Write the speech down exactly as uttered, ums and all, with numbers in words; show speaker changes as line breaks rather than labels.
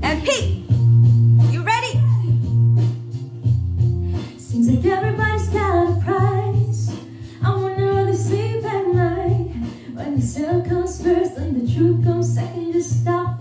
And P, you ready?
Seems like everybody's got a price. I wonder they sleep at night. When the sale comes first and the truth comes second, just stop